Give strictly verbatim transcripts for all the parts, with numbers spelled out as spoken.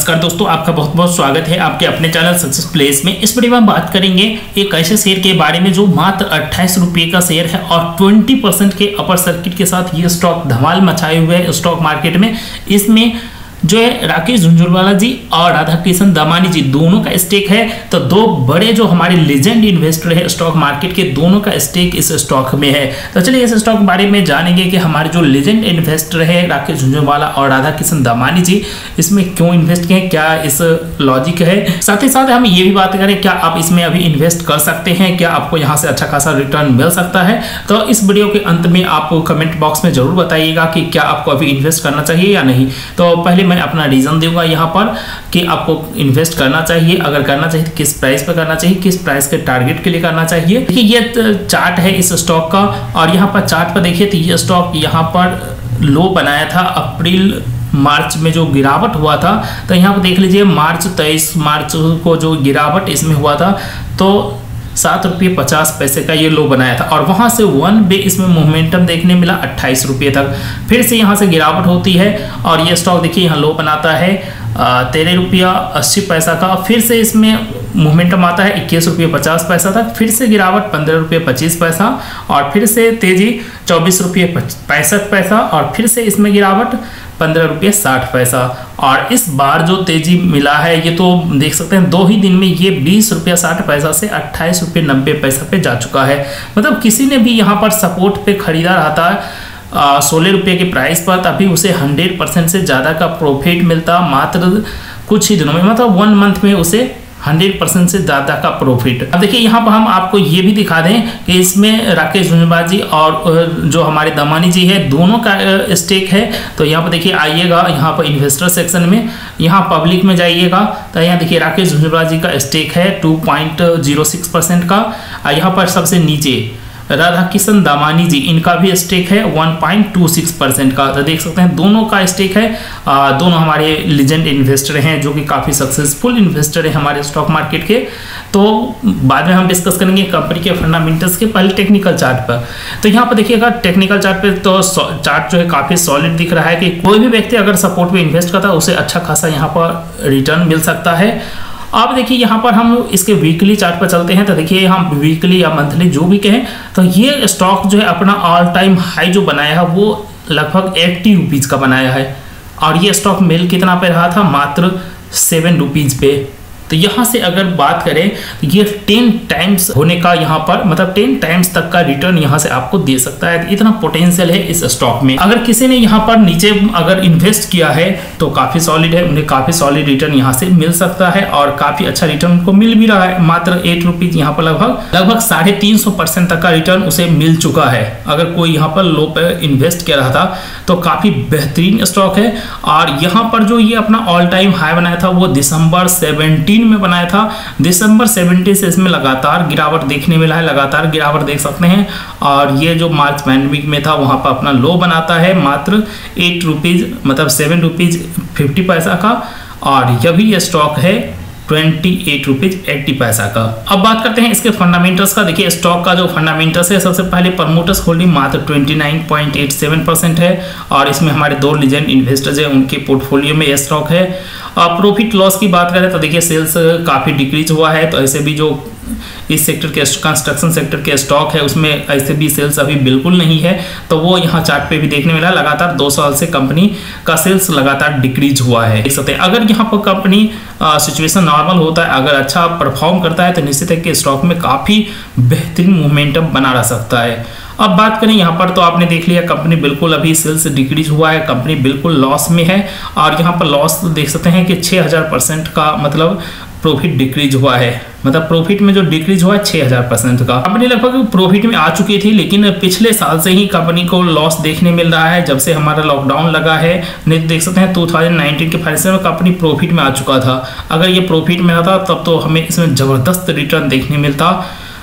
नमस्कार दोस्तों, आपका बहुत बहुत स्वागत है आपके अपने चैनल सक्सेस प्लेस में। इस वीडियो में हम बात करेंगे एक ऐसे शेयर के बारे में जो मात्र अट्ठाईस रुपये का शेयर है और बीस परसेंट के अपर सर्किट के साथ ये स्टॉक धमाल मचाए हुए है स्टॉक मार्केट में। इसमें जो है राकेश झुंझुनवाला जी और राधा किशन दामानी जी दोनों का स्टेक है। तो दो बड़े जो हमारे लेजेंड इन्वेस्टर है स्टॉक मार्केट के, दोनों का स्टेक इस स्टॉक में है। तो चलिए इस स्टॉक के बारे में जानेंगे कि हमारे जो लेजेंड इन्वेस्टर है राकेश झुंझुनवाला और राधा किशन दामानी जी इसमें क्यों इन्वेस्ट किए, क्या इस लॉजिक है। साथ ही साथ हम ये भी बात करें क्या आप इसमें अभी इन्वेस्ट कर सकते हैं, क्या आपको यहाँ से अच्छा खासा रिटर्न मिल सकता है। तो इस वीडियो के अंत में आप कमेंट बॉक्स में जरूर बताइएगा कि क्या आपको अभी इन्वेस्ट करना चाहिए या नहीं। तो पहले मैं अपना रीजन दूंगा यहाँ पर कि आपको इन्वेस्ट करना चाहिए, अगर करना चाहिए तो किस प्राइस पर करना चाहिए, किस प्राइस के टारगेट के लिए करना चाहिए। देखिए ये चार्ट है इस स्टॉक का और यहाँ पर चार्ट पर देखिए तो ये स्टॉक यहाँ पर लो बनाया था अप्रैल मार्च में जो गिरावट हुआ था। तो यहाँ पर देख लीजिए मार्च तेईस मार्च को जो गिरावट इसमें हुआ था तो सात रुपये पचास पैसे का ये लो बनाया था और वहां से वन बे इसमें मोमेंटम देखने मिला अट्ठाईस रुपये तक। फिर से यहाँ से गिरावट होती है और ये स्टॉक देखिए यहाँ लो बनाता है तेरह रुपया अस्सी पैसा का। फिर से इसमें मोमेंटम आता है इक्कीस रुपये पचास पैसा तक। फिर से गिरावट पंद्रह रुपये पच्चीस पैसा और फिर से तेजी चौबीस रुपये पैंसठ पैसा और फिर से इसमें गिरावट पंद्रह रुपये साठ पैसा। और इस बार जो तेजी मिला है ये तो देख सकते हैं दो ही दिन में ये बीस रुपया साठ पैसा से अट्ठाईस रुपये नब्बे पैसा पे जा चुका है। मतलब किसी ने भी यहाँ पर सपोर्ट पे खरीदा रहता है सोलह रुपये के प्राइस पर, तभी उसे हंड्रेड परसेंट से ज़्यादा का प्रॉफिट मिलता मात्र कुछ ही दिनों में, मतलब वन मंथ में उसे हंड्रेड परसेंट से ज़्यादा का प्रॉफिट। अब देखिए यहाँ पर हम आपको ये भी दिखा दें कि इसमें राकेश झुंझुनवाला जी और जो हमारे दामानी जी है दोनों का स्टेक है। तो यहाँ पर देखिए आइएगा यहाँ पर इन्वेस्टर सेक्शन में, यहाँ पब्लिक में जाइएगा तो यहाँ देखिए राकेश झुंझुनवाला जी का स्टेक है two point zero six percent का। और यहाँ पर सबसे नीचे राधा किशन दामानी जी इनका भी स्टेक है one point two six percent का। तो देख सकते हैं दोनों का स्टेक है। आ, दोनों हमारे लीजेंड इन्वेस्टर हैं जो कि काफ़ी सक्सेसफुल इन्वेस्टर है हमारे स्टॉक मार्केट के। तो बाद में हम डिस्कस करेंगे कंपनी के फंडामेंटल्स के, पहले टेक्निकल चार्ट पर। तो यहाँ पर देखिएगा टेक्निकल चार्ट पे तो चार्ट जो है काफ़ी सॉलिड दिख रहा है कि कोई भी व्यक्ति अगर सपोर्ट पे इन्वेस्ट करता है उसे अच्छा खासा यहाँ पर रिटर्न मिल सकता है। अब देखिए यहाँ पर हम इसके वीकली चार्ट पर चलते हैं। तो देखिए हम वीकली या मंथली जो भी कहें तो ये स्टॉक जो है अपना ऑल टाइम हाई जो बनाया है वो लगभग एट्टी रुपीज़ का बनाया है और ये स्टॉक मेल कितना पे रहा था, मात्र सेवन रुपीज़ पे। तो यहाँ से अगर बात करें तो ये टेन टाइम्स होने का यहाँ पर मतलब टेन टाइम्स तक का रिटर्न यहाँ से आपको दे सकता है। इतना पोटेंशियल है इस स्टॉक में। अगर किसी ने यहाँ पर नीचे अगर इन्वेस्ट किया है तो काफ़ी सॉलिड है, उन्हें काफ़ी सॉलिड रिटर्न यहाँ से मिल सकता है और काफ़ी अच्छा रिटर्न उनको मिल भी रहा है। मात्र एट रुपीज़ यहाँ पर लगभग लगभग साढ़े तीन सौ परसेंट तक का रिटर्न उसे मिल चुका है। अगर कोई यहाँ पर लो पे इन्वेस्ट किया रहा था तो काफ़ी बेहतरीन स्टॉक है। और यहाँ पर जो ये अपना ऑल टाइम हाई बनाया था वो दिसंबर सेवनटीन में बनाया था। दिसंबर सत्रह से इसमें लगातार गिरावट देखने मिला है, लगातार गिरावट देख सकते हैं। और ये जो मार्च पैंडमिक में था वहां पर अपना लो बनाता है मात्र एट रुपीज मतलब सेवन रुपीज फिफ्टी पैसा का और यह भी ये स्टॉक है ट्वेंटी एट रुपीज एट्टी पैसा का। अब बात करते हैं इसके फंडामेंटल्स का। देखिए स्टॉक का जो फंडामेंटल्स है सबसे पहले प्रमोटर्स होल्डिंग मात्र twenty nine point eight seven percent है और इसमें हमारे दो लीजेंड इन्वेस्टर्स हैं उनके पोर्टफोलियो में यह स्टॉक है। प्रॉफिट लॉस की बात करें तो देखिए सेल्स काफ़ी डिक्रीज हुआ है। तो ऐसे भी जो इस सेक्टर के कंस्ट्रक्शन सेक्टर के स्टॉक है उसमें ऐसे भी सेल्स अभी बिल्कुल नहीं है। तो वो यहाँ चार्ट पे भी देखने मिला, लगातार दो साल से कंपनी का सेल्स लगातार डिक्रीज हुआ है। देख सकते हैं अगर यहाँ पर कंपनी सिचुएशन नॉर्मल होता है, अगर अच्छा परफॉर्म करता है तो निश्चित है कि स्टॉक में काफ़ी बेहतरीन मोमेंटम बना रह सकता है। अब बात करें यहाँ पर तो आपने देख लिया कंपनी बिल्कुल अभी सेल्स डिक्रीज हुआ है, कंपनी बिल्कुल लॉस में है और यहाँ पर लॉस देख सकते हैं कि छः हज़ार परसेंट का मतलब प्रॉफिट डिक्रीज हुआ है। मतलब प्रॉफिट में जो डिक्रीज हुआ है छः हज़ार परसेंट का। कंपनी लगभग प्रॉफिट में आ चुकी थी लेकिन पिछले साल से ही कंपनी को लॉस देखने मिल रहा है जब से हमारा लॉकडाउन लगा है। नहीं देख सकते हैं टू थाउजेंड नाइनटीन के फैसले में कंपनी प्रॉफिट में आ चुका था। अगर ये प्रॉफिट में आता तब तो हमें इसमें ज़बरदस्त रिटर्न देखने मिलता।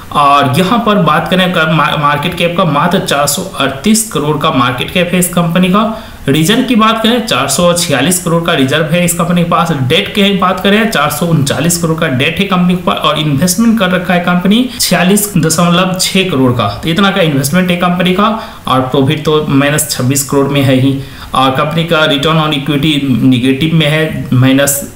और यहाँ पर बात करें मार्केट कैप का मात्र चार सौ अड़तीस करोड़ का मार्केट कैप है इस कंपनी का। रिजर्व की बात करें चार सौ छियालीस करोड़ का रिजर्व है इस कंपनी के पास। डेट की बात करें चार सौ उनचालीस करोड़ का डेट है कंपनी के पास और इन्वेस्टमेंट कर रखा है कंपनी छियालीस दशमलव छह करोड़ का। तो इतना का इन्वेस्टमेंट है कंपनी का और प्रॉफिट तो माइनस छब्बीस करोड़ में है ही। और कंपनी का रिटर्न ऑन इक्विटी निगेटिव में है, minus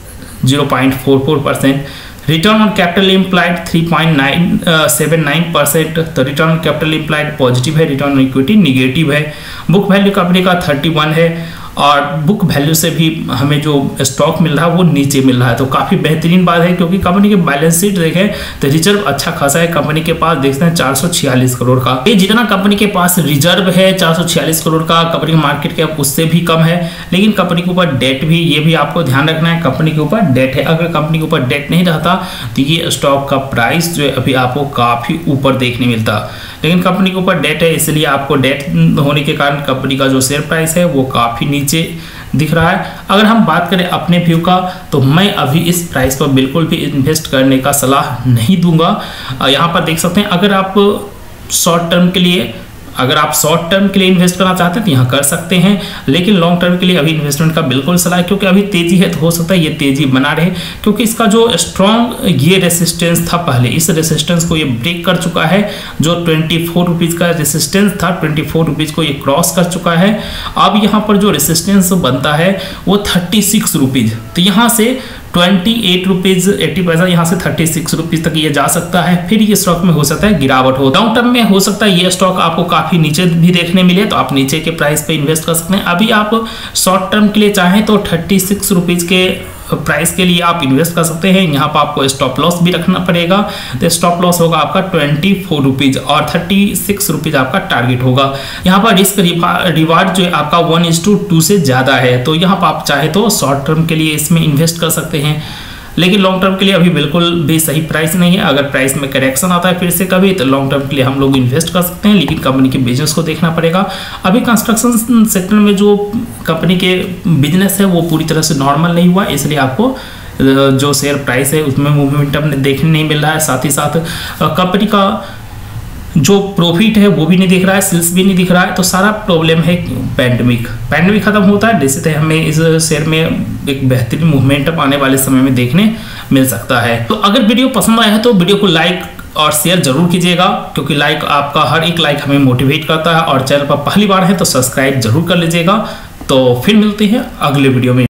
zero point four four percent. Return on capital employed three point nine seven nine percent, तो return on capital employed positive है, रिटर्न ऑन इक्विटी निगेटिव है। बुक वैल्यू कंपनी का thirty one है और book value से भी हमें जो स्टॉक मिल रहा है वो नीचे मिल रहा है, तो काफ़ी बेहतरीन बात है क्योंकि कंपनी के बैलेंस शीट देखें तो रिजर्व अच्छा खासा है। कंपनी के पास देखते हैं चार सौ छियालीस करोड़ का, ये जितना कंपनी के पास रिजर्व है चार सौ छियालीस करोड़ का, कंपनी मार्केट कैप उससे भी कम है। लेकिन कंपनी के ऊपर डेट भी, ये भी आपको ध्यान रखना है, कंपनी के ऊपर डेट है। अगर कंपनी के ऊपर डेट नहीं रहता तो ये स्टॉक का प्राइस जो है अभी आपको काफ़ी ऊपर देखने मिलता, लेकिन कंपनी के ऊपर डेट है, इसलिए आपको डेट होने के कारण कंपनी का जो शेयर प्राइस है वो काफ़ी नीचे दिख रहा है। अगर हम बात करें अपने व्यू का, तो मैं अभी इस प्राइस पर बिल्कुल भी इन्वेस्ट करने का सलाह नहीं दूंगा। यहाँ पर देख सकते हैं, अगर आप शॉर्ट टर्म के लिए अगर आप शॉर्ट टर्म के लिए इन्वेस्ट करना चाहते हैं तो यहाँ कर सकते हैं, लेकिन लॉन्ग टर्म के लिए अभी इन्वेस्टमेंट का बिल्कुल सलाह है, क्योंकि अभी तेजी है तो हो सकता है ये तेजी बना रहे, क्योंकि इसका जो स्ट्रॉन्ग ये रेसिस्टेंस था पहले, इस रेसिस्टेंस को ये ब्रेक कर चुका है। जो ट्वेंटी फोर रुपीज़ का रेसिस्टेंस था, ट्वेंटी फोर रुपीज़ को ये क्रॉस कर चुका है। अब यहाँ पर जो रेसिस्टेंस बनता है वो थर्टी सिक्स रुपीज़, तो यहाँ से ट्वेंटी एट रुपीज़ एट्टी पैसा, यहाँ से थर्टी सिक्स रुपीज़ तक ये जा सकता है। फिर ये स्टॉक में हो सकता है गिरावट हो, लॉन्ग टर्म में हो सकता है ये स्टॉक आपको काफ़ी नीचे भी देखने मिले, तो आप नीचे के प्राइस पे इन्वेस्ट कर सकते हैं। अभी आप शॉर्ट टर्म के लिए चाहें तो थर्टी सिक्स रुपीज़ के प्राइस के लिए आप इन्वेस्ट कर सकते हैं। यहाँ पर आपको स्टॉप लॉस भी रखना पड़ेगा, तो स्टॉप लॉस होगा आपका ट्वेंटी फोर रुपीज़ और थर्टी सिक्स रुपीज़ आपका टारगेट होगा। यहाँ पर रिस्क रिवार्ड जो है आपका वन इज टू टू से ज़्यादा है, तो यहाँ पर आप चाहे तो शॉर्ट टर्म के लिए इसमें इन्वेस्ट कर सकते हैं, लेकिन लॉन्ग टर्म के लिए अभी बिल्कुल भी सही प्राइस नहीं है। अगर प्राइस में करेक्शन आता है फिर से कभी, तो लॉन्ग टर्म के लिए हम लोग इन्वेस्ट कर सकते हैं, लेकिन कंपनी के बिजनेस को देखना पड़ेगा। अभी कंस्ट्रक्शन सेक्टर में जो कंपनी के बिजनेस है वो पूरी तरह से नॉर्मल नहीं हुआ, इसलिए आपको जो शेयर प्राइस है उसमें मूवमेंटम देखने नहीं मिल रहा है। साथ ही साथ कंपनी का जो प्रॉफिट है वो भी नहीं दिख रहा है, सेल्स भी नहीं दिख रहा है, तो सारा प्रॉब्लम है पैंडेमिक। पैंडेमिक खत्म होता है निश्चित है हमें इस शेयर में एक बेहतरीन मूवमेंट आने वाले समय में देखने मिल सकता है। तो अगर वीडियो पसंद आया है तो वीडियो को लाइक और शेयर जरूर कीजिएगा, क्योंकि लाइक आपका हर एक लाइक हमें मोटिवेट करता है, और चैनल पर पहली बार है तो सब्सक्राइब जरूर कर लीजिएगा। तो फिर मिलते हैं अगले वीडियो में।